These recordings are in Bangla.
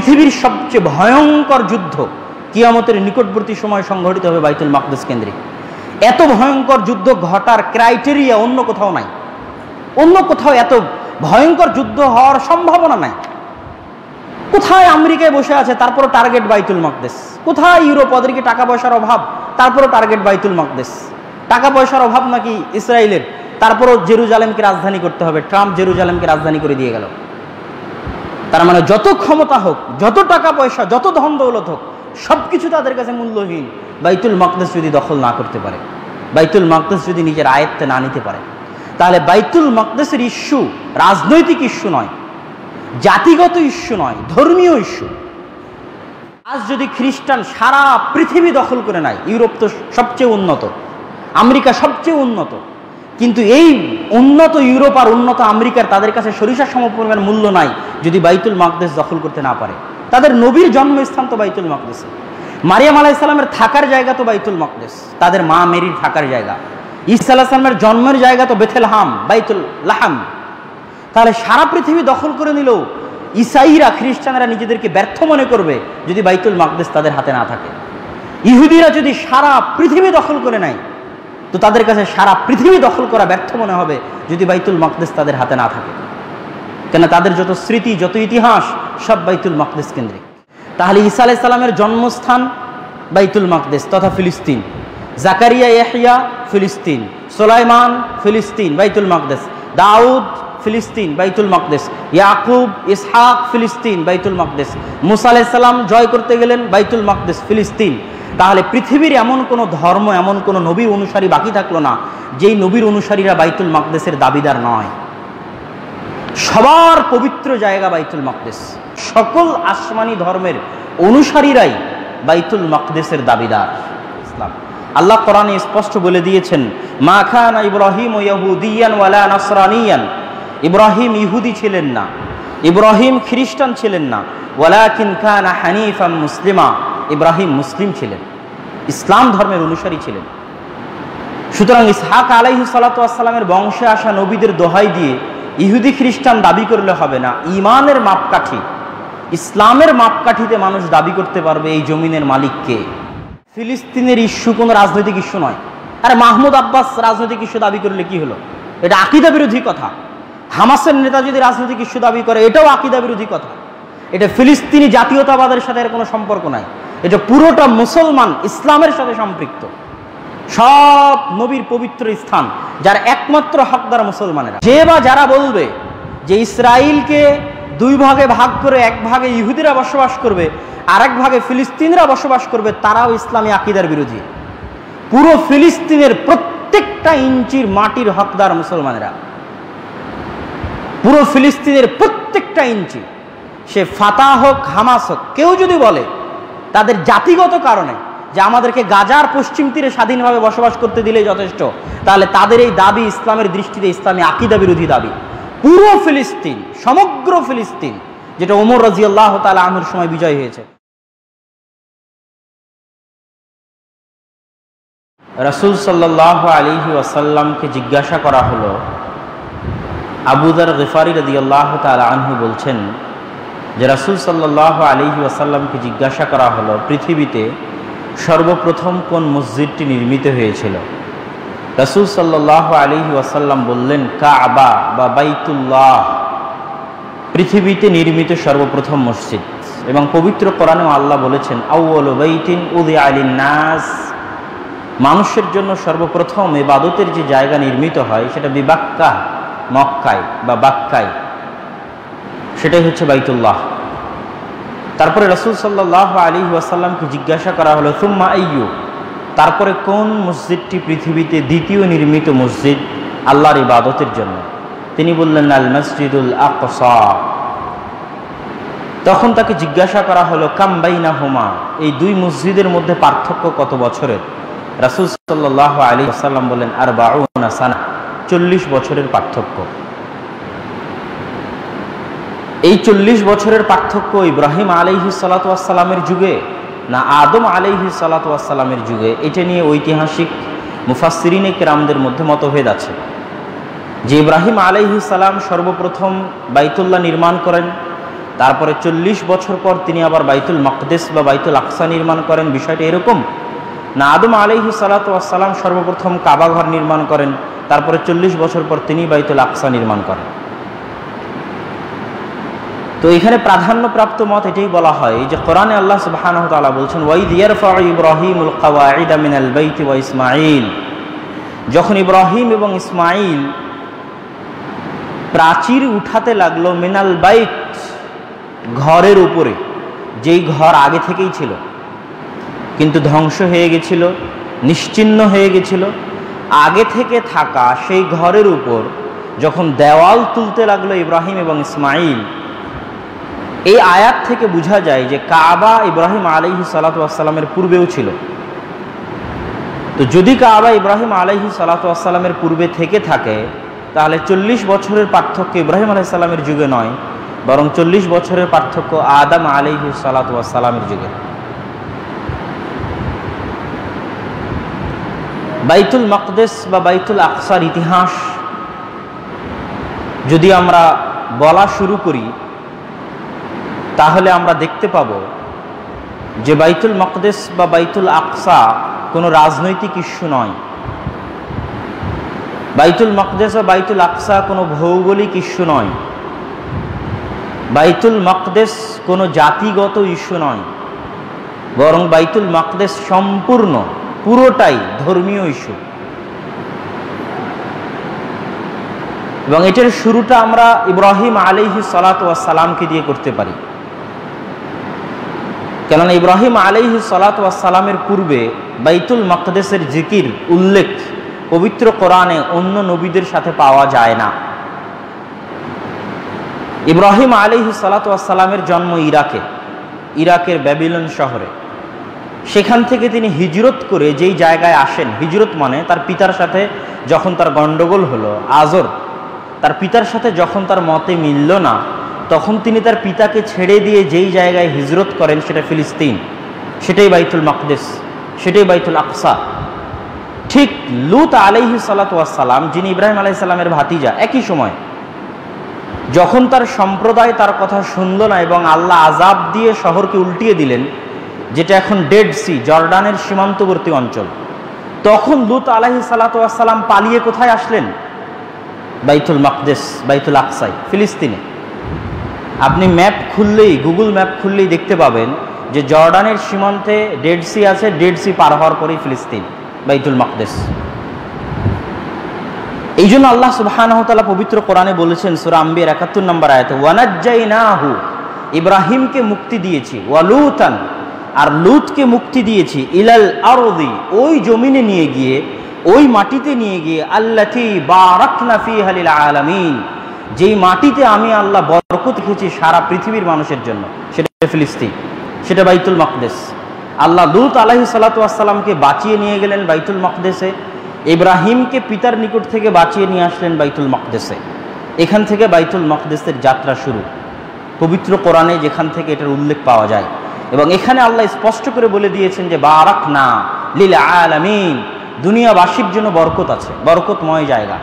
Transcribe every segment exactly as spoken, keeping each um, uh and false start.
পৃথিবীর সবচেয়ে ভয়ঙ্কর যুদ্ধ কিয়ামতের নিকটবর্তী সময় সংঘটিত হবে বাইতুল মাকদিস কেন্দ্রিক। এত ভয়ঙ্কর যুদ্ধ ঘটার ক্রাইটেরিয়া অন্য কোথাও নাই, অন্য কোথাও এত ভয়ঙ্কর যুদ্ধ হওয়ার সম্ভাবনা নাই। কোথায় আমেরিকায় বসে আছে তারপরও টার্গেট বাইতুল মাকদিস, কোথায় ইউরোপ ওদেরকে টাকা পয়সার অভাব তারপরও টার্গেট বাইতুল মাকদিস, টাকা পয়সার অভাব নাকি ইসরায়েলের তারপরও জেরুজালেমকে রাজধানী করতে হবে, ট্রাম্প জেরুজালেমকে রাজধানী করে দিয়ে গেল। তার মানে যত ক্ষমতা হোক, যত টাকা পয়সা, যত ধন দৌলত হোক, সবকিছু তাদের কাছে মূল্যহীন বাইতুল মাকদিস যদি দখল না করতে পারে, বাইতুল মাকদিস যদি নিজের আয়ত্তে না নিতে পারে। তাহলে বাইতুল মাকদিসের ইস্যু রাজনৈতিক ইস্যু নয়, জাতিগত ইস্যু নয়, ধর্মীয় ইস্যু। আজ যদি খ্রিস্টান সারা পৃথিবী দখল করে নেয়, ইউরোপ তো সবচেয়ে উন্নত, আমেরিকা সবচেয়ে উন্নত, কিন্তু এই উন্নত ইউরোপ আর উন্নত আমেরিকার তাদের কাছে সরিষা সমপরিমাণ মূল্য নাই যদি বাইতুল মাকদিস দখল করতে না পারে। তাদের নবীর জন্মস্থান তো বাইতুল মাকদিস, মারিয়াম আলাইহিস সালামের থাকার জায়গা তো বাইতুল মাকদিস, তাদের মা মেরির থাকার জায়গা, ঈসা আলাইহিস সালামের জন্মের জায়গা তো বেথলেহাম, বাইতুল লাহাম। তাহলে সারা পৃথিবী দখল করে নিলেও ঈসাইরা, খ্রিস্টানরা নিজেদেরকে ব্যর্থ মনে করবে যদি বাইতুল মাকদিস তাদের হাতে না থাকে। ইহুদিরা যদি সারা পৃথিবী দখল করে নেয় তো তাদের কাছে সারা পৃথিবী দখল করা ব্যর্থ মনে হবে যদি বাইতুল মাকদিস তাদের হাতে না থাকে, কেন তাদের যত স্মৃতি, যত ইতিহাস সব বাইতুল মাকদিস কেন্দ্রিক। তাহলে ঈসা আলাইহিস সালামের জন্মস্থান বাইতুল মাকদিস তথা ফিলিস্তিন, জাকারিয়া ইয়াহইয়া ফিলিস্তিন, সুলাইমান ফিলিস্তিন বাইতুল মাকদিস, দাউদ ফিলিস্তিন বাইতুল মাকদিস, ইয়াকুব ইসহাক ফিলিস্তিন বাইতুল মাকদিস, মুসা আলাইহিস সালাম জয় করতে গেলেন বাইতুল মাকদিস ফিলিস্তিন। তাহলে পৃথিবীর এমন কোনো ধর্ম, এমন কোনো নবীর অনুসারী বাকি থাকলো না যেই নবীর অনুসারীরা বাইতুল মাকদিসের দাবিদার নয়। সবার পবিত্র জায়গা বাইতুল মাকদিস, সকল আসমানি ধর্মের অনুসারীরাই বাইতুল মাকদিসের দাবিদার। ইসলাম আল্লাহ কোরআনে স্পষ্ট বলে দিয়েছেন, মা কানা ইব্রাহিম ইয়াহুদিয়ান ওয়ালা নাসরানিয়ান, ইব্রাহিম ইহুদি ছিলেন না, ইব্রাহিম খ্রিস্টান ছিলেন না, ওয়ালাকিন কানা হানিফাম মুসলিমা, ইব্রাহিম মুসলিম ছিলেন, ইসলাম ধর্মের অনুসারী ছিলেন। সুতরাং ইসহাক আলাইহিস সালাতু ওয়াস সালামের বংশে আসা নবীদের দোহাই দিয়ে ইহুদি খ্রিস্টান দাবি করলে হবে না। ঈমানের মাপকাঠি, ইসলামের মাপকাঠিতে মানুষ দাবি করতে পারবে এই জমিনের মালিককে। ফিলিস্তিনের ইস্যু কোনো রাজনৈতিক ইস্যু নয়। আরে মাহমুদ আব্বাস রাজনৈতিক ইস্যু দাবি করলে কি হলো? এটা আকীদা বিরোধী কথা। হামাসের নেতা যদি রাজনৈতিক ইস্যু দাবি করে এটাও আকীদা বিরোধী কথা। এটা ফিলিস্তিনি জাতীয়তাবাদের সাথে এর কোনো সম্পর্ক নাই, এটা পুরোটা মুসলমান ইসলামের সাথে সম্পৃক্ত। সব নবীর পবিত্র স্থান, যার একমাত্র হকদার মুসলমানেরা। যে বা যারা বলবে যে ইসরায়েলকে দুই ভাগে ভাগ করে এক ভাগে ইহুদিরা বসবাস করবে আর এক ভাগে ফিলিস্তিনিরা বসবাস করবে, তারাও ইসলামী আকীদার বিরোধী। পুরো ফিলিস্তিনের প্রত্যেকটা ইঞ্চির মাটির হকদার মুসলমানেরা, পুরো ফিলিস্তিনের প্রত্যেকটা ইঞ্চি, সে ফাতাহ হোক হামাস হোক। কেউ যদি বলে তাদের জাতিগত কারণে যে আমাদেরকে গাজার পশ্চিম তীরে স্বাধীনভাবে বসবাস করতে দিলেই যথেষ্ট, তাহলে তাদের এই দাবি ইসলামের দৃষ্টিতে ইসলামী আকীদা বিরোধী দাবি। পুরো ফিলিস্তিন, সমগ্র ফিলিস্তিন, যেটা ওমর রাদিয়াল্লাহু তাআলা আনহুর সময় বিজয় হয়েছে। রাসূল সাল্লাল্লাহু আলাইহি ওয়াসাল্লামকে জিজ্ঞাসা করা হলো, আবু যার গিফারি রাদিয়াল্লাহু তাআলা আনহু বলছেন যে রাসূল সাল্লাল্লাহু আলাইহি ওয়াসাল্লামকে জিজ্ঞাসা করা হলো, পৃথিবীতে সর্বপ্রথম কোন মসজিদটি নির্মিত হয়েছিল? রাসূল সাল্লাল্লাহু আলাইহি ওয়াসাল্লাম বললেন, কাবা বা বাইতুল্লাহ, পৃথিবীতে নির্মিত সর্বপ্রথম মসজিদ। এবং পবিত্র কোরআনেও আল্লাহ বলেছেন, আউয়ালু বাইতিন উযিআ লিন-নাস, মানুষের জন্য সর্বপ্রথম ইবাদতের যে জায়গা নির্মিত হয় সেটা বিবাক্কা, মক্কায় বা বাক্কায়, সেটাই হচ্ছে বাইতুল্লাহ। তারপরে রাসূল সাল্লাল্লাহু আলাইহি ওয়াসাল্লামকে জিজ্ঞাসা করা হলো, সুম্মা আইয়ু, তারপরে কোন মসজিদটি পৃথিবীতে দ্বিতীয় নির্মিত মসজিদ আল্লাহর ইবাদতের জন্য? তিনি বললেন, আল মসজিদুল আকসা। তখন তাকে জিজ্ঞাসা করা হলো, কাম বাইনাহুমা, এই দুই মসজিদের মধ্যে পার্থক্য কত বছরের? রাসূল সাল্লাল্লাহু আলাইহি ওয়াসাল্লাম বলেন, আরবাউনা সানা, চল্লিশ বছরের পার্থক্য। এই চল্লিশ বছরের পার্থক্য ইব্রাহিম আলাইহিস সালাতু ওয়াস সালামের যুগে না আদম আলাইহিস সালাতু ওয়াস সালামের যুগে? এটা নিয়ে ঐতিহাসিক মুফাসসিরিনে কেরামদের মধ্যে মতভেদ আছে যে ইব্রাহিম আলাইহিস সালাম সর্বপ্রথম বাইতুল্লাহ নির্মাণ করেন তারপরে চল্লিশ বছর পর তিনি আবার বাইতুল মাকদেস বা বাইতুল আকসা নির্মাণ করেন। বিষয়টা এরকম না, আদম আলাইহিস সালাতু ওয়াস সালাম সর্বপ্রথম কাবা ঘর নির্মাণ করেন, তারপরে চল্লিশ বছর পর তিনি বাইতুল আকসা নির্মাণ করেন। তো এখানে প্রাধান্যপ্রাপ্ত মত এটাই বলা হয় যে কোরআনে আল্লাহ সুবহানাহু ওয়া তাআলা বলছেন ওয়াইদ ইয়ারফাউ ইব্রাহিমুল কাওয়াইদা মিনাল বাইতি ওয়া ইসমাঈল, যখন ইব্রাহিম এবং ইসমাঈল প্রাচীর উঠাতে লাগলো মিনাল বাইত, ঘরের উপরে, যেই ঘর আগে থেকেই ছিল কিন্তু ধ্বংস হয়ে গেছিল, নিশ্চিহ্ন হয়ে গেছিল, আগে থেকে থাকা সেই ঘরের উপর যখন দেওয়াল তুলতে লাগলো ইব্রাহিম এবং ইসমাঈল, এই আয়াত থেকে বোঝা যায় যে কাবা ইব্রাহিম আলাইহিস সালাতু ওয়াস সালামের পূর্বেও ছিল। তো যদি কাবা ইব্রাহিম আলাইহিস সালাতু ওয়াস সালামের পূর্বে থেকে থাকে, তাহলে চল্লিশ বছরের পার্থক্য ইব্রাহিম আলাইহিস সালামের যুগে নয়, বরং চল্লিশ বছরের পার্থক্য আদম আলাইহিস সালাতু ওয়াস সালামের যুগে। বাইতুল মাকদেস বা বাইতুল আকসার ইতিহাস যদি আমরা বলা শুরু করি, তাহলে আমরা দেখতে পাব যে বাইতুল মাকদেস বা বাইতুল আকসা কোনো রাজনৈতিক ইস্যু নয়। বাইতুল মাকদেস বা বাইতুল আকসা কোনো ভৌগোলিক ইস্যু নয়। বাইতুল মাকদেস কোনো জাতিগত ইস্যু নয়, বরং বাইতুল মাকদেস সম্পূর্ণ পুরোটাই ধর্মীয় ইস্যু। এবং এটার শুরুটা আমরা ইব্রাহিম আলাইহিস সালাতু ওয়াস সালামকে দিয়ে করতে পারি, কেননা ইব্রাহিম আলাইহিস সালাতু ওয়াস সালামের পূর্বে বাইতুল মাকদেসের জিকির উল্লেখ পবিত্র কোরআনে অন্য নবীদের সাথে পাওয়া যায় না। ইব্রাহিম আলাইহিস সালাতু ওয়াস সালামের জন্ম ইরাকে, ইরাকের ব্যাবিলন শহরে। সেখান থেকে তিনি হিজরত করে যেই জায়গায় আসেন, হিজরত মানে তার পিতার সাথে যখন তার গণ্ডগোল হলো, আজর তার পিতার সাথে যখন তার মতে মিলল না, তখন তিনি তার পিতাকে ছেড়ে দিয়ে যেই জায়গায় হিজরত করেন সেটা ফিলিস্তিন, সেটাই বাইতুল মাকদেস, সেটাই বাইতুল আকসা। ঠিক লূত আলাইহিস সালাতু ওয়াস সালাম, যিনি ইব্রাহিম আলাইহিস সালামের ভাতিজা, একই সময় যখন তার সম্প্রদায় তার কথা শুনল না এবং আল্লাহ আযাব দিয়ে শহরকে উল্টিয়ে দিলেন, যেটা এখন ডেড সি, জর্ডানের সীমান্তবর্তী অঞ্চল, তখন লূত আলাইহিস সালাতু ওয়াস সালাম পালিয়ে কোথায় আসলেন? বাইতুল মাকদেস, বাইতুল আকসায়, ফিলিস্তিনে। আপনি ম্যাপ খুললেই, গুগল ম্যাপ খুললেই দেখতে পাবেন যে জর্ডানের সীমান্তে ডেড সি আছে, ডেড সি পার হওয়ার পরেই ফিলিস্তিন, বাইতুল মাকদেস। এই জন্য আল্লাহ সুবহানাহু ওয়া তাআলা পবিত্র কোরআনে বলেছেন সূরা আম্বিয়ার একাত্তর নম্বর আয়াতে, ওয়ানাজ্জাইনাহু, ইব্রাহিমকে মুক্তি দিয়েছি, ওয়ালুতান, আর লূতকে মুক্তি দিয়েছি, ইলাল আরদি, ওই জমিনে নিয়ে গিয়ে, ওই মাটিতে নিয়ে গিয়ে, আল্লাতী বারাকনা ফীহা লিল আলামিন, যেই মাটিতে আমি আল্লাহ বরকত রেখেছি সারা পৃথিবীর মানুষের জন্য, সেটা ফিলিস্তিন, সেটা বাইতুল মাকদেস। আল্লাহ লূত আলাইহিস সালাতু ওয়াস সালামকে বাঁচিয়ে নিয়ে গেলেন বাইতুল মাকদেসে, ইব্রাহিমকে পিতার নিকট থেকে বাঁচিয়ে নিয়ে আসলেন বাইতুল মাকদেসে। এখান থেকে বাইতুল মাকদেসের যাত্রা শুরু, পবিত্র কোরআনে যেখান থেকে এটার উল্লেখ পাওয়া যায়। এবং এখানে আল্লাহ স্পষ্ট করে বলে দিয়েছেন যে বারাকনা লিল আলামিন, দুনিয়াবাসীর জন্য বরকত আছে, বরকতময় জায়গা।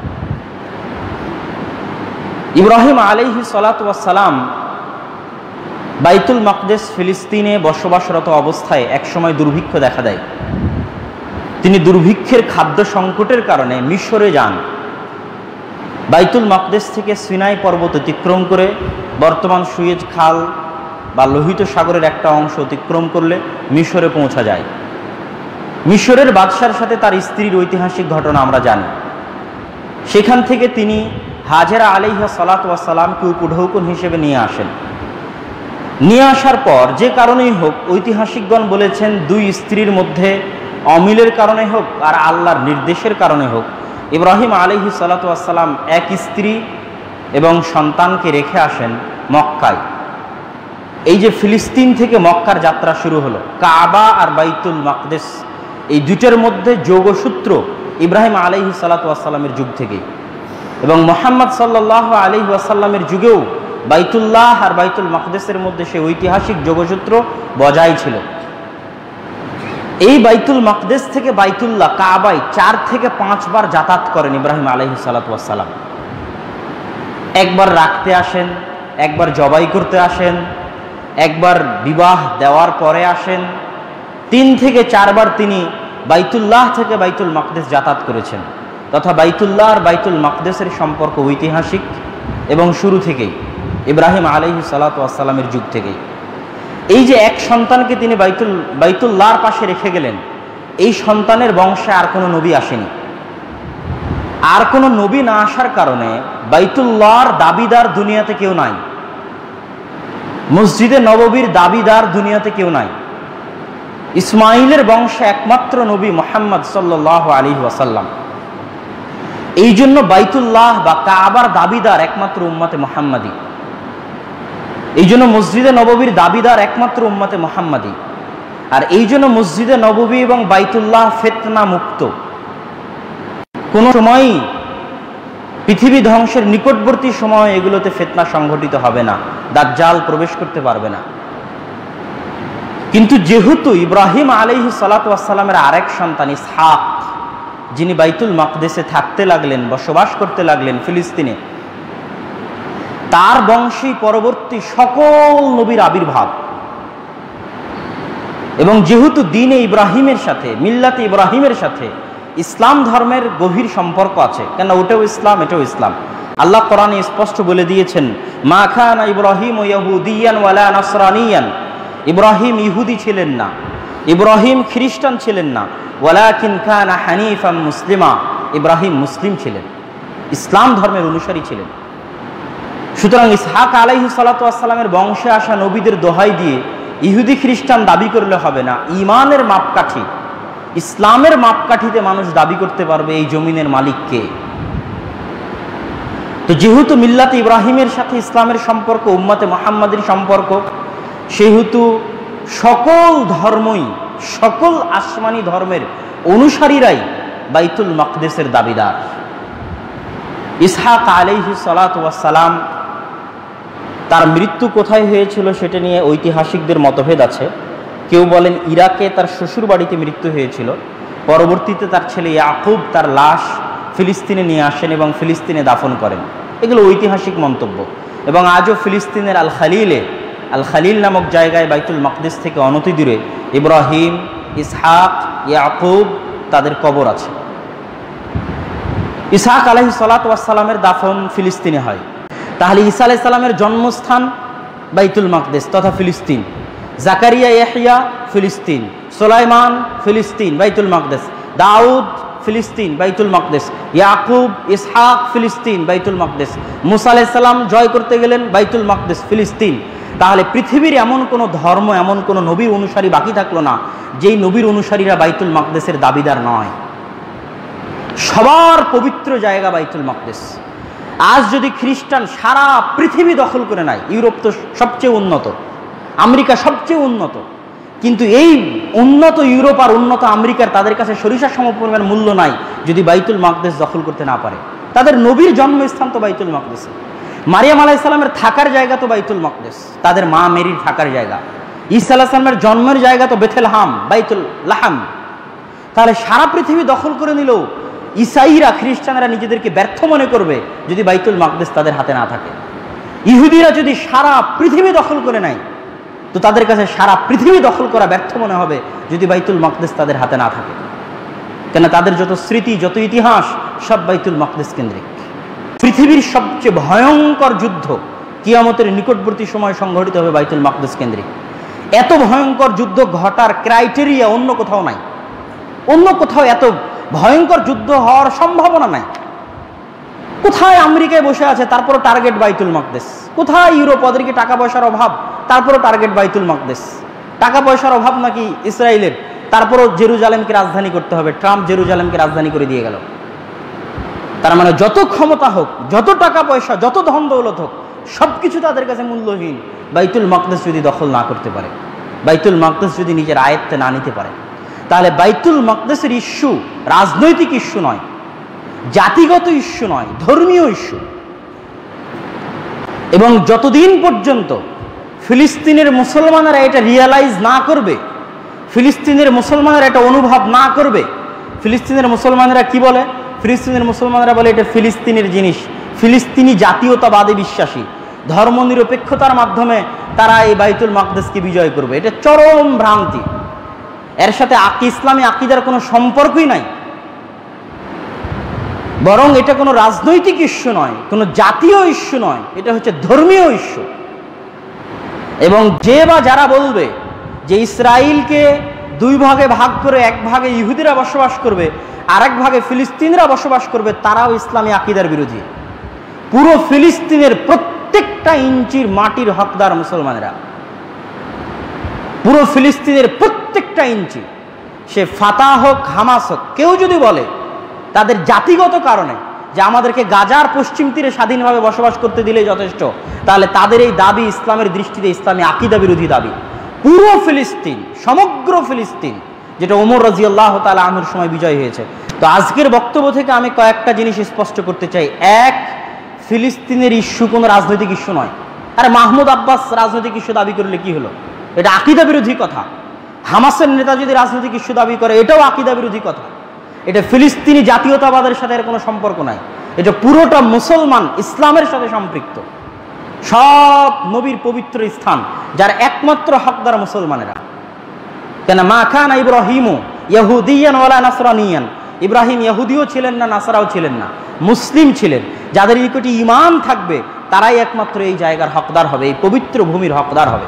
ইব্রাহিম আলাইহিস সালাতু ওয়াস সালাম বাইতুল মাকদেস ফিলিস্তিনে বসবাসরত অবস্থায় একসময় দুর্ভিক্ষ দেখা দেয়। তিনি দুর্ভিক্ষের খাদ্য সংকটের কারণে মিশরে যান। বাইতুল মাকদেস থেকে সিনাই পর্বত অতিক্রম করে বর্তমান সুয়েজ খাল বা লোহিত সাগরের একটা অংশ অতিক্রম করলে মিশরে পৌঁছা যায়। মিশরের বাদশার সাথে তার স্ত্রীর ঐতিহাসিক ঘটনা আমরা জানি। সেখান থেকে তিনি হাজেরা আলাইহা সালাতু ওয়াস সালামকে উপঢৌকন হিসেবে নিয়ে আসেন। নিয়ে আসার পর যে কারণেই হোক, ঐতিহাসিকগণ বলেছেন দুই স্ত্রীর মধ্যে অমিলের কারণে হোক আর আল্লাহর নির্দেশের কারণে হোক, ইব্রাহিম আলাইহিস সালাতু ওয়াস সালাম এক স্ত্রী এবং সন্তানকে রেখে আসেন মক্কায়। এই যে ফিলিস্তিন থেকে মক্কার যাত্রা শুরু হলো, কাবা আর বাইতুল মাকদেস এই দুইটার মধ্যে যোগসূত্র ইব্রাহিম আলাইহিস সালাতু ওয়াস সালামের যুগ থেকেই, এবং মুহাম্মদ সাল্লাল্লাহু আলাইহি ওয়াসাল্লামের যুগেও বাইতুল্লাহ আর বাইতুল মাকদেসের মধ্যে সেই ঐতিহাসিক যোগসূত্র বজায় ছিল। এই বাইতুল মাকদেস থেকে বাইতুল্লাহ কাবায় চার থেকে পাঁচবার যাতায়াত করেন ইব্রাহিম আলাইহিস সালাতু ওয়াস সালাম। একবার রাখতে আসেন, একবার জবাই করতে আসেন, একবার বিবাহ দেওয়ার পরে আসেন, তিন থেকে চারবার তিনি বাইতুল্লাহ থেকে বাইতুল মাকদেস যাতায়াত করেছেন। তথা বাইতুল্লাহ আর বাইতুল মাকদেসের সম্পর্ক ঐতিহাসিক এবং শুরু থেকেই, ইব্রাহিম আলাইহিস সালাতু ওয়াস সালামের যুগ থেকেই। এই যে এক সন্তানকে তিনি বাইতুল বাইতুল্লাহর পাশে রেখে গেলেন, এই সন্তানের বংশে আর কোনো নবী আসেনি। আর কোনো নবী না আসার কারণে বাইতুল্লাহর দাবিদার দুনিয়াতে কেউ নাই, মসজিদে নববীর দাবিদার দুনিয়াতে কেউ নাই। ইসমাইলের বংশে একমাত্র নবী মুহাম্মদ সাল্লাল্লাহু আলাইহি ওয়াসাল্লাম। এই জন্য বাইতুল্লাহ বা কাবার দাবিদার একমাত্র উম্মতে মুহাম্মাদি। এই জন্য মসজিদে নববীর দাবিদার একমাত্র উম্মতে মুহাম্মাদি। আর এই জন্য মসজিদে নববী এবং বাইতুল্লাহ ফিতনা মুক্ত। কোন সময়ই পৃথিবী ধ্বংসের নিকটবর্তী সময় এগুলোতে ফিতনা সংঘটিত হবে না, দাজ্জাল প্রবেশ করতে পারবে না। কিন্তু যেহেতু ইব্রাহিম আলাইহিস সালাতু ওয়াস সালামের আরেক সন্তান ইসহাক, যিনি বাইতুল মাকদেসে থাকতে লাগলেন, বসবাস করতে লাগলেন ফিলিস্তিনে, তার বংশী পরবর্তী সকল নবীর আবির্ভাব। এবং যেহেতু দ্বীনে ইব্রাহিমের সাথে, মিল্লাতে ইব্রাহিমের সাথে ইসলাম ধর্মের গভীর সম্পর্ক আছে, কেন ওটাও ইসলাম এটাও ইসলাম। আল্লাহ কোরআনে স্পষ্ট বলে দিয়েছেন, মা খানা ইব্রাহিম ইয়াহুদিয়ান ওয়ালা নাসরানিয়ান, ইব্রাহিম ইহুদি ছিলেন না, ইব্রাহিম খ্রিস্টান ছিলেন না, ওয়ালাকিন কানা হানিফাম মুসলিমা, ইব্রাহিম মুসলিম ছিলেন, ইসলাম ধর্মের অনুসারী ছিলেন। সুতরাং ইসহাক আলাইহিস সালাতু ওয়াস সালামের বংশে আসা নবীদের দোহাই দিয়ে ইহুদি খ্রিস্টান দাবি করলে হবে না। ঈমানের মাপকাঠি, ইসলামের মাপকাঠিতে মানুষ দাবি করতে পারবে এই জমিনের মালিককে। তো যেহেতু মিল্লাতে ইব্রাহিমের সাথে ইসলামের সম্পর্ক, উম্মতে মুহাম্মাদের সম্পর্ক, সেহেতু সকল ধর্মই, সকল আসমানি ধর্মের অনুসারীরাই বাইতুল মাকদেসের দাবিদার। ইসহাক আলাইহিস সালাতু ওয়াস সালাম, তার মৃত্যু কোথায় হয়েছিল সেটা নিয়ে ঐতিহাসিকদের মতভেদ আছে। কেউ বলেন ইরাকে তার শ্বশুর বাড়িতে মৃত্যু হয়েছিল, পরবর্তীতে তার ছেলে ইয়াকুব তার লাশ ফিলিস্তিনে নিয়ে আসেন এবং ফিলিস্তিনে দাফন করেন। এগুলো ঐতিহাসিক মন্তব্য। এবং আজও ফিলিস্তিনের আল খালিলে, আল খালিল নামক জায়গায় বাইতুল মাকদেস থেকে অনতি দূরে ইব্রাহিম, ইসহাক, ইয়াকুব তাদের কবর আছে। ইসহাক আলাইহিস সালাতু ওয়াস সালামের দাফন ফিলিস্তিনে হয়। তাহলে ঈসা আলাইহিস সালামের জন্মস্থান বাইতুল মাকদেস তথা ফিলিস্তিন। জাকারিয়া, ইয়াহইয়া ফিলিস্তিন, সুলাইমান ফিলিস্তিন, বাইতুল মাকদেস, দাউদ ফিলিস্তিন, বাইতুল মাকদেস, ইয়াকুব, ইসহাক ফিলিস্তিন, বাইতুল মাকদেস, মুসা আলাইহিস সালাম জয় করতে গেলেন বাইতুল মাকদেস, ফিলিস্তিন। তাহলে পৃথিবীর এমন কোনো ধর্ম, এমন কোনো নবীর অনুসারী বাকি থাকলো না যেই নবীর অনুসারীরা বাইতুল মাকদেসের দাবিদার নয়। সবার পবিত্র জায়গা বাইতুল মাকদেস। আজ যদি খ্রিস্টান সারা পৃথিবী দখল করে নেয়, ইউরোপ তো সবচেয়ে উন্নত, আমেরিকা সবচেয়ে উন্নত, কিন্তু এই উন্নত ইউরোপ আর উন্নত আমেরিকার তাদের কাছে সরিষার সমপরিমাণ মূল্য নাই যদি বাইতুল মাকদেস দখল করতে না পারে। তাদের নবীর জন্মস্থান তো বাইতুল মাকদেসে, মারিয়াম আলাইহিস সালামের থাকার জায়গা তো বাইতুল মাকদেস, তাদের মা মেরির থাকার জায়গা। ঈসা আলাইহিস সালামের জন্মের জায়গা তো বেথেলহাম, বাইতুল লাহাম। তাহলে সারা পৃথিবী দখল করে নিলেও ইসাইরা, খ্রিস্টানরা নিজেদেরকে ব্যর্থ মনে করবে যদি বাইতুল মাকদেস তাদের হাতে না থাকে। ইহুদিরা যদি সারা পৃথিবী দখল করে নেয় তো তাদের কাছে সারা পৃথিবী দখল করা ব্যর্থ মনে হবে যদি বাইতুল মাকদেস তাদের হাতে না থাকে। কেন তাদের যত স্মৃতি, যত ইতিহাস সব বাইতুল মাকদেস কেন্দ্রিক। পৃথিবীর সবচেয়ে ভয়ঙ্কর যুদ্ধ কিয়ামতের নিকটবর্তী সময় সংঘটিত হবে বাইতুল মাকদেস কেন্দ্রিক। এত ভয়ঙ্কর যুদ্ধ ঘটার ক্রাইটেরিয়া অন্য কোথাও নাই। অন্য কোথাও এত ভয়ঙ্কর যুদ্ধ হওয়ার সম্ভাবনা নাই। কোথায় আমেরিকায় বসে আছে তারপরও টার্গেট বাইতুল মাকদেস, কোথায় ইউরোপ, ওদেরকে টাকা পয়সার অভাব তারপরও টার্গেট বাইতুল মাকদেস। টাকা পয়সার অভাব নাকি ইসরায়েলের, তারপরও জেরুজালেমকে রাজধানী করতে হবে। ট্রাম্প জেরুজালেমকে রাজধানী করে দিয়ে গেল। তার মানে যত ক্ষমতা হোক, যত টাকা পয়সা, যত ধন দৌলত হোক, সবকিছু তাদের কাছে মূল্যহীন বাইতুল মাকদেস যদি দখল না করতে পারে, বাইতুল মাকদেস যদি নিজের আয়ত্তে না নিতে পারে। তাহলে বাইতুল মাকদেসের ইস্যু রাজনৈতিক ইস্যু নয়, জাতিগত ইস্যু নয়, ধর্মীয় ইস্যু। এবং যতদিন পর্যন্ত ফিলিস্তিনের মুসলমানেরা এটা রিয়ালাইজ না করবে, ফিলিস্তিনের মুসলমানেরা এটা অনুভব না করবে, ফিলিস্তিনের মুসলমানেরা কি বলে? ফিলিস্তিনের মুসলমানেরা বলে এটা ফিলিস্তিনের জিনিস, ফিলিস্তিনি জাতীয়তাবাদে বিশ্বাসী। ধর্মনিরপেক্ষতার মাধ্যমে তারা এই বাইতুল মাকদেসকে বিজয় করবে। এটা চরম ভ্রান্তি। এর সাথে আকি ইসলামী আকিদার কোনো সম্পর্কই নাই, বরং এটা কোনো রাজনৈতিক ইস্যু নয়, কোনো জাতীয় ইস্যু নয়, এটা হচ্ছে ধর্মীয় ইস্যু। এবং যে বা যারা বলবে যে ইসরায়েলকে দুই ভাগে ভাগ করে এক ভাগে ইহুদিরা বসবাস করবে আর এক ভাগে ফিলিস্তিনিরা বসবাস করবে, তারাও ইসলামী আকিদার বিরোধী। পুরো ফিলিস্তিনের প্রত্যেকটা ইঞ্চির মাটির হকদার মুসলমানেরা, পুরো ফিলিস্তিনের প্রত্যেকটা ইঞ্চি, সে ফাতাহ হোক হামাস হোক। কেউ যদি বলে তাদের জাতিগত কারণে যে আমাদেরকে গাজার পশ্চিম তীরে স্বাধীনভাবে বসবাস করতে দিলেই যথেষ্ট, তাহলে তাদের এই দাবি ইসলামের দৃষ্টিতে ইসলামী আকিদা বিরোধী দাবি। পুরো ফিলিস্তিন, সমগ্র ফিলিস্তিন, যেটা ওমর রাদিয়াল্লাহু তাআলা আনহুর সময় বিজয় হয়েছে। তো আজকের বক্তব্য থেকে আমি কয়েকটা জিনিস স্পষ্ট করতে চাই। এক, ফিলিস্তিনের ইস্যু কোনো রাজনৈতিক ইস্যু নয়। আরে মাহমুদ আব্বাস রাজনৈতিক ইস্যু দাবি করলে কি হলো? এটা আকিদা বিরোধী কথা। হামাসের নেতা যদি রাজনৈতিক ইস্যু দাবি করে, এটাও আকিদা বিরোধী কথা। এটা ফিলিস্তিনি জাতীয়তাবাদের সাথে এর কোনো সম্পর্ক নাই। এটা পুরোটা মুসলমান ইসলামের সাথে সম্পৃক্ত। সব নবীর পবিত্র স্থান, যার একমাত্র হকদার মুসলমানেরা। কেন মা কানা ইব্রাহিমু ইহুদিয়ান ওয়ালা নাসরানিয়ান, ইব্রাহিম ইহুদিও ছিলেন না, নাসারাও ছিলেন না, মুসলিম ছিলেন। যাদের নিকটে ঈমান থাকবে তারাই একমাত্র এই জায়গার হকদার হবে, এই পবিত্র ভূমির হকদার হবে।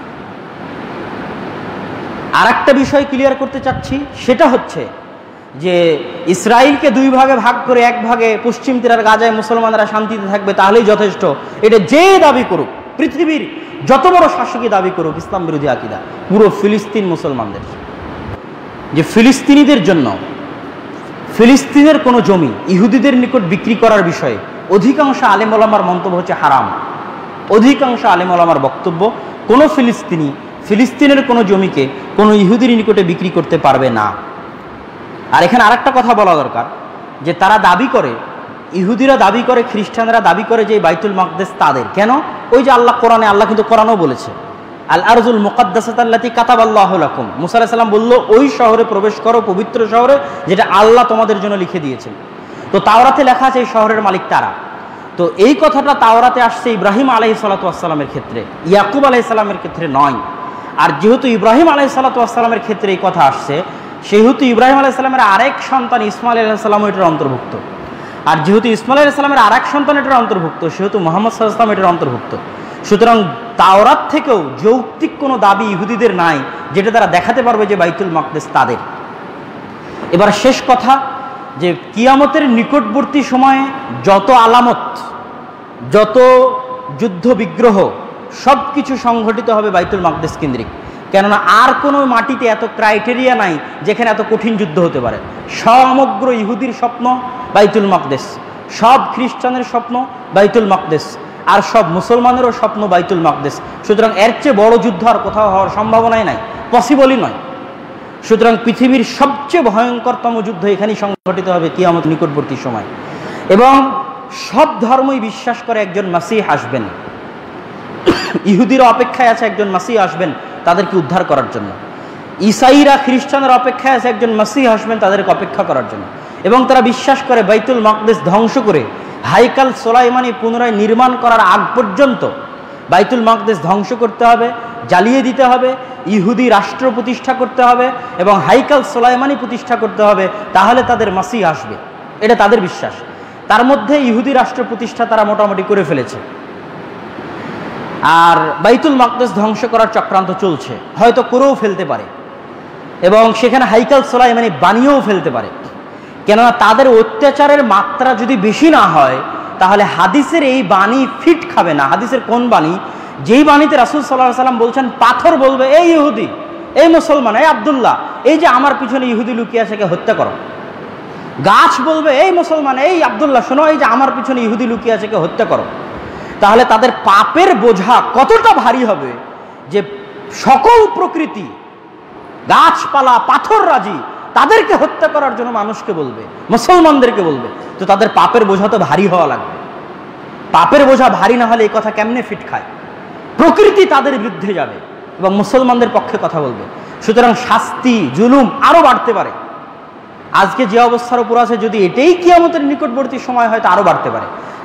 আর একটা বিষয় ক্লিয়ার করতে চাচ্ছি, সেটা হচ্ছে যে ইসরায়েলকে দুই ভাগে ভাগ করে এক ভাগে পশ্চিম তীরের গাজায় মুসলমানরা শান্তিতে থাকবে তাহলেই যথেষ্ট, এটা যে দাবি করুক, পৃথিবীর যত বড় শাসকই দাবি করুক, ইসলাম বিরোধী আকিদা। পুরো ফিলিস্তিন মুসলমানদের, যে ফিলিস্তিনিদের জন্য ফিলিস্তিনের কোনো জমি ইহুদিদের নিকট বিক্রি করার বিষয়ে অধিকাংশ আলেম ওলামার মন্তব্য হচ্ছে হারাম। অধিকাংশ আলেম ওলামার বক্তব্য, কোনো ফিলিস্তিনি ফিলিস্তিনের কোনো জমিকে কোনো ইহুদির নিকটে বিক্রি করতে পারবে না। আর এখানে আরেকটা কথা বলা দরকার, যে তারা দাবি করে, ইহুদিরা দাবি করে, খ্রিস্টানরা দাবি করে যে বাইতুল মাকদেস তাদের। কেন? ওই যে আল্লাহ কোরআনে, আল্লাহ কিন্তু কোরআনও বলেছে, আল আরজুল মুকাদ্দাসাতাল্লাতী কাতাবাল্লাহু লাকুম। মুসা আলাইহিস সালাম বলল, ওই শহরে প্রবেশ করো, পবিত্র শহরে, যেটা আল্লাহ তোমাদের জন্য লিখে দিয়েছেন। তো তাওরাতে লেখা আছে এই শহরের মালিক তারা। তো এই কথাটা তাওরাতে আসছে ইব্রাহিম আলাইহিস সালাতু ওয়াস সালামের ক্ষেত্রে, ইয়াকুব আলাইহিস সালামের ক্ষেত্রে নয়। আর যেহেতু ইব্রাহিম আলাইহিস সালাতু ওয়াস সালামের ক্ষেত্রে এই কথা আসছে, সেহেতু ইব্রাহিম আলাইহিস সালামের আরেক সন্তান ইসমাইল আলাইহিস সালাম এটার অন্তর্ভুক্ত। আর যেহেতু ইসমাইল আলাইহিস সালামের আরেক সন্তান এটার অন্তর্ভুক্ত, সেহেতু মুহাম্মদ সাল্লাল্লাহু আলাইহি ওয়াসাল্লাম এটার অন্তর্ভুক্ত। সুতরাং তাওরাত থেকেও যৌক্তিক কোনো দাবি ইহুদিদের নাই যেটা তারা দেখাতে পারবে যে বাইতুল মাকদেস তাদের। এবার শেষ কথা, যে কিয়ামতের নিকটবর্তী সময়ে যত আলামত, যত যুদ্ধ বিগ্রহ, সব কিছু সংঘটিত হবে বাইতুল মাকদেস কেন্দ্রিক। কেননা আর কোনো মাটিতে এত ক্রাইটেরিয়া নাই যেখানে এত কঠিন যুদ্ধ হতে পারে। সমগ্র ইহুদির স্বপ্ন বাইতুল মাকদেস, সব খ্রিস্টানের স্বপ্ন বাইতুল মাকদেস, আর সব মুসলমানেরও স্বপ্ন বাইতুল মাকদেস। সুতরাং এর চেয়ে বড় যুদ্ধ আর কোথাও হওয়ার সম্ভাবনাই নাই, পসিবলই নয়। সুতরাং পৃথিবীর সবচেয়ে ভয়ঙ্করতম যুদ্ধ এখানেই সংঘটিত হবে কিয়ামত নিকটবর্তী সময়। এবং সব ধর্মই বিশ্বাস করে একজন মাসিহ আসবেন। ইহুদিরা অপেক্ষায় আছে একজন মাসিহ আসবেন তাদেরকে উদ্ধার করার জন্য। ঈসাইরা, খ্রিস্টানরা অপেক্ষায় আছে একজন মাসিহ আসবেন তাদেরকে অপেক্ষা করার জন্য। এবং তারা বিশ্বাস করে বাইতুল মাকদেস ধ্বংস করে হাইকাল সোলাইমানি পুনরায় নির্মাণ করার আগ পর্যন্ত বাইতুল মাকদেস ধ্বংস করতে হবে, জ্বালিয়ে দিতে হবে, ইহুদি রাষ্ট্র প্রতিষ্ঠা করতে হবে এবং হাইকাল সোলাইমানি প্রতিষ্ঠা করতে হবে, তাহলে তাদের মাসিহ আসবে। এটা তাদের বিশ্বাস। তার মধ্যে ইহুদি রাষ্ট্র প্রতিষ্ঠা তারা মোটামুটি করে ফেলেছে, আর বাইতুল মাকদেস ধ্বংস করার চক্রান্ত চলছে, হয়তো করেও ফেলতে পারে এবং সেখানে হাইকাল সোলাইমানি বানিয়েও ফেলতে পারে। কেননা তাদের অত্যাচারের মাত্রা যদি বেশি না হয় তাহলে হাদিসের এই বাণী ফিট খাবে না। হাদিসের কোন বাণী? যেই বাণীতে রাসূল সাল্লাল্লাহু আলাইহি সাল্লাম বলছেন, পাথর বলবে, এই ইহুদি, এই মুসলমান, এই আব্দুল্লাহ, এই যে আমার পিছনে ইহুদি লুকিয়ে আছে, একে হত্যা করো। গাছ বলবে, এই মুসলমান, এই আব্দুল্লাহ, শোনো, এই যে আমার পিছনে ইহুদি লুকিয়ে আছে, একে হত্যা করো। তাহলে তাদের পাপের বোঝা কতটা ভারী হবে যে সকল প্রকৃতি, গাছপালা, পাথর রাজি তাদেরকে হত্যা করার জন্য মানুষকে বলবে, মুসলমানদেরকে বলবে। তো তাদের পাপের বোঝা তো ভারী হওয়া লাগবে। পাপের বোঝা ভারী না হলে এই কথা কেমনে ফিট খায়? প্রকৃতি তাদের বিরুদ্ধে যাবে এবং মুসলমানদের পক্ষে কথা বলবে। সুতরাং শাস্তি, জুলুম আরো বাড়তে পারে। আজকে যে অবস্থার উপর আছে, যদি এটাই কিয়ামতের নিকটবর্তী সময় হয়, তা আরো বাড়তে পারে।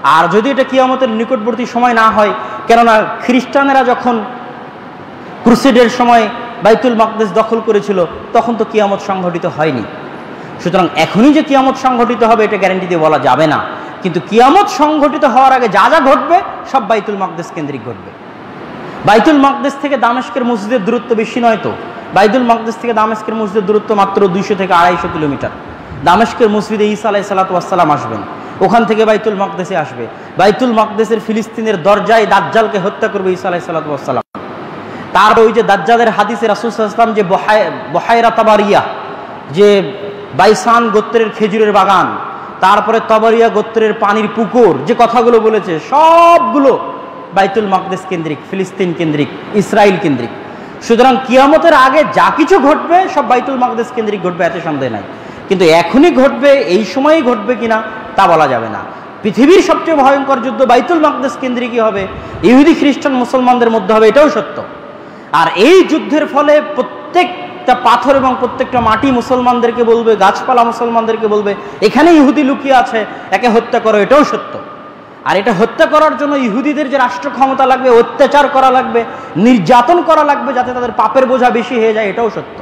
আর যদি এটা কিয়ামতের নিকটবর্তী সময় না হয়, কেননা খ্রিস্টানেরা যখন ক্রুসেডের সময় বাইতুল মাকদেস দখল করেছিল তখন তো কিয়ামত সংঘটিত হয়নি। সুতরাং এখনই যে কিয়ামত সংঘটিত হবে এটা গ্যারান্টি দিয়ে বলা যাবে না, কিন্তু কিয়ামত সংঘটিত হওয়ার আগে যা যা ঘটবে সব বাইতুল মাকদেস কেন্দ্রিক ঘটবে। বাইতুল মাকদেস থেকে দামেস্কের মসজিদের দূরত্ব বেশি নয় তো, বাইতুল মাকদেস থেকে দামেস্কের মসজিদের দূরত্ব মাত্র দুইশো থেকে আড়াইশো কিলোমিটার। দামেস্কের মসজিদে ঈসা আলাইহিস সালাতু ওয়াস সালাম আসবেন, ওখান থেকে বাইতুল মাকদেসে আসবে। বাইতুল মাকদেসের ফিলিস্তিনের দরজায় দাজ্জালকে হত্যা করবে ঈসা আলাইহিস সালাতু ওয়াস সালাম। তার ওই যে দাজ্জালের হাদিসে রাসূল সাল্লাল্লাহু আলাইহি ওয়াসাল্লাম যে বহায়রা তাবারিয়া, যে বাইসান গোত্রের খেজুরের বাগান, তারপরে তবারিয়া গোত্রের পানির পুকুর, যে কথাগুলো বলেছে সবগুলো বাইতুল মাকদেস কেন্দ্রিক, ফিলিস্তিন কেন্দ্রিক, ইসরায়েল কেন্দ্রিক। সুতরাং কিয়ামতের আগে যা কিছু ঘটবে সব বাইতুল মাকদেস কেন্দ্রিক ঘটবে, এত সন্দেহ নাই। কিন্তু এখনই ঘটবে, এই সময়ই ঘটবে কিনা তা বলা যাবে না। পৃথিবীর সবচেয়ে ভয়ঙ্কর যুদ্ধ বাইতুল মাকদেস কেন্দ্রিকই হবে, ইহুদি খ্রিস্টান মুসলমানদের মধ্যে হবে, এটাও সত্য। আর এই যুদ্ধের ফলে প্রত্যেকটা পাথর এবং প্রত্যেকটা মাটি মুসলমানদেরকে বলবে, গাছপালা মুসলমানদেরকে বলবে এখানে ইহুদি লুকিয়ে আছে, একে হত্যা করো, এটাও সত্য। আর এটা হত্যা করার জন্য ইহুদিদের যে রাষ্ট্র ক্ষমতা লাগবে, অত্যাচার করা লাগবে, নির্যাতন করা লাগবে যাতে তাদের পাপের বোঝা বেশি হয়ে যায়, এটাও সত্য।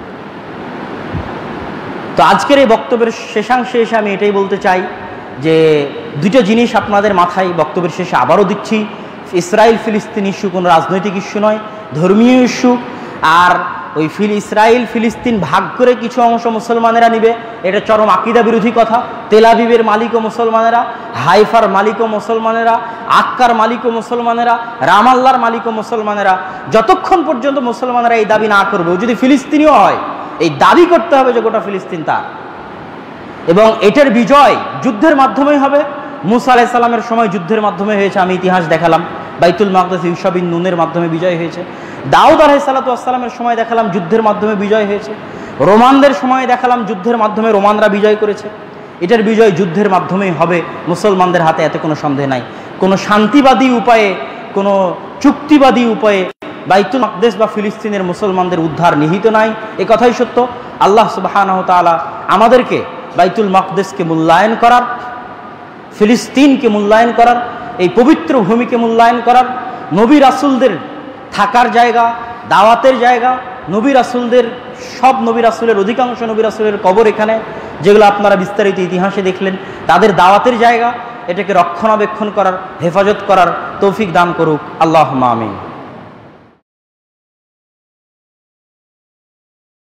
তো আজকের এই বক্তব্যের শেষাংশে এসে আমি এটাই বলতে চাই যে দুইটা জিনিস আপনাদের মাথায় বক্তব্যের শেষে আবারও দিচ্ছি। ইসরায়েল ফিলিস্তিন ইস্যু কোনো রাজনৈতিক ইস্যু নয়, ধর্মীয় ইস্যু। আর ওই ফিল ইসরায়েল ফিলিস্তিন ভাগ করে কিছু অংশ মুসলমানেরা নিবে, এটা চরম আকীদা বিরোধী কথা। তেল আবিবের মালিকও মুসলমানেরা, হাইফার মালিকও মুসলমানেরা, আক্কার মালিকও মুসলমানেরা, রামাল্লার মালিকও মুসলমানেরা। যতক্ষণ পর্যন্ত মুসলমানেরা এই দাবি না করবে, যদি ফিলিস্তিনিও হয় এই দাবি করতে হবে যে গোটা ফিলিস্তিন তার, এবং এটার বিজয় যুদ্ধের মাধ্যমেই হবে। মুসা আলাইহিস সালামের সময় যুদ্ধের মাধ্যমে হয়েছে, আমি ইতিহাস দেখালাম। বাইতুল মাকদেস ইউশা বিন নুনের মাধ্যমে বিজয় হয়েছে। দাউদ আলাইহিস সালাতু ওয়াস সালামের সময় দেখালাম যুদ্ধের মাধ্যমে বিজয় হয়েছে। রোমানদের সময় দেখালাম যুদ্ধের মাধ্যমে রোমানরা বিজয় করেছে। এটার বিজয় যুদ্ধের মাধ্যমেই হবে মুসলমানদের হাতে, এতে কোনো সন্দেহ নাই। কোনো শান্তিবাদী উপায়ে, কোনো চুক্তিবাদী উপায়ে বাইতুল মাকদেস বা ফিলিস্তিনের মুসলমানদের উদ্ধার নিহিত নাই, এ কথাই সত্য। আল্লাহ সুবহানাহু ওয়া তাআলা আমাদেরকে বাইতুল মাকদেসকে মূল্যায়ন করার, ফিলিস্তিনকে মূল্যায়ন করার, এই পবিত্র ভূমিকে মূল্যায়ন করার, নবী রাসূলদের থাকার জায়গা, দাওয়াতের জায়গা, নবী রাসূলদের সব নবী রাসূলের অধিকাংশ নবী রাসূলের কবর এখানে, যেগুলো আপনারা বিস্তারিত ইতিহাসে দেখলেন, তাদের দাওয়াতের জায়গা, এটাকে রক্ষণাবেক্ষণ করার, হেফাজত করার তৌফিক দান করুক। আল্লাহুম্মা আমিন।